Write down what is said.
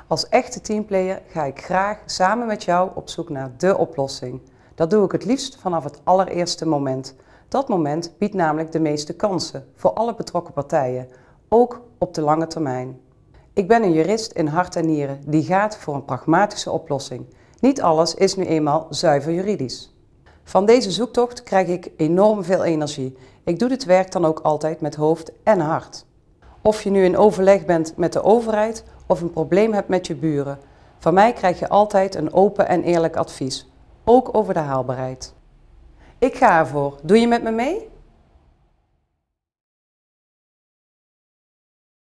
Als echte teamplayer ga ik graag samen met jou op zoek naar dé oplossing. Dat doe ik het liefst vanaf het allereerste moment. Dat moment biedt namelijk de meeste kansen voor alle betrokken partijen, ook op de lange termijn. Ik ben een jurist in hart en nieren die gaat voor een pragmatische oplossing. Niet alles is nu eenmaal zuiver juridisch. Van deze zoektocht krijg ik enorm veel energie. Ik doe dit werk dan ook altijd met hoofd en hart. Of je nu in overleg bent met de overheid of een probleem hebt met je buren. Van mij krijg je altijd een open en eerlijk advies, ook over de haalbaarheid. Ik ga ervoor. Doe je met me mee?